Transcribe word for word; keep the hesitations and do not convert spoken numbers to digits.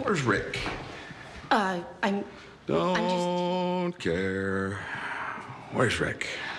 Where's Rick? Uh, I'm... Don't I'm just... care. Where's Rick?